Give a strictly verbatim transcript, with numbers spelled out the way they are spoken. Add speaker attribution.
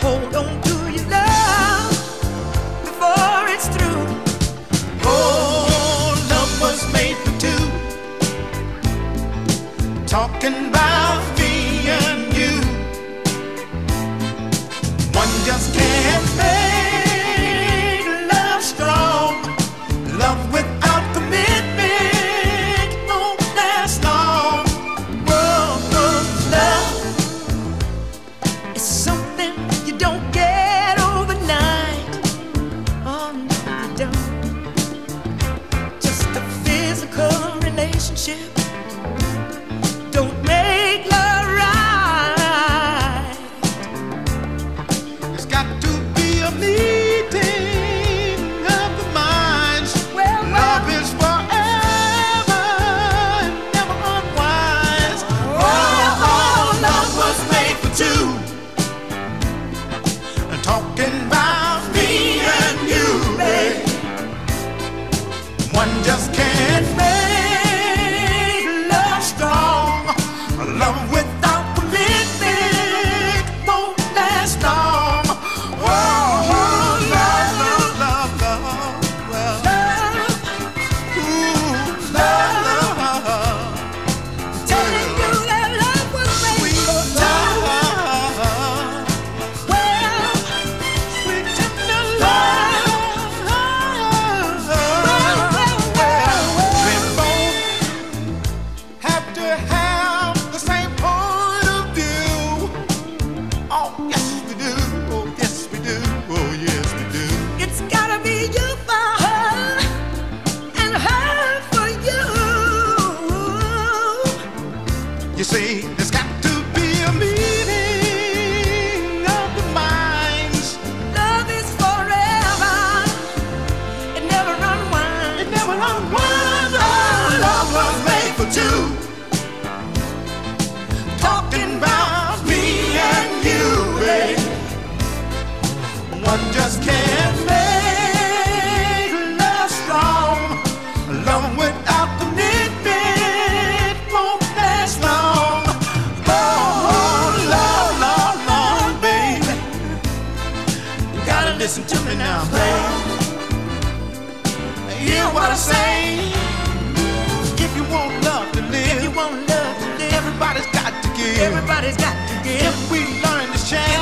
Speaker 1: hold on to your love before it's through. Oh, love was made for two, talking about me and you. One just can't make love strong. Love without commitment won't last long. Whoa, whoa, love is something you don't get overnight. Oh no, you don't. Just a physical relationship don't make love right. It's got to be a meeting of the minds. Well, well, love is forever and never unwise. Oh, oh, love was made for two, talking about me and you, babe. One just can't make love strong. Love without commitment won't last long. Oh, love, love, love, love, well, love, ooh, love, love. Telling you that love was made for love. Well, sweet tender love. Well, well, well, we both have to have the same point of view. Oh, yes we do. Oh, yes we do. Oh, yes we do. It's gotta be you for her and her for you. You see, there's got to be a meeting of the minds. Love is forever. It never unwinds. It never unwinds. Oh, love was made for two, talking about me and you, babe. One just can't make love strong. Love without commitment won't last long. Oh, love, love, love, baby. You gotta listen to me now, babe. Hear what I say. If you want love to live, if you want love to live, everybody's got to give. Everybody's got to give. If we learn to share,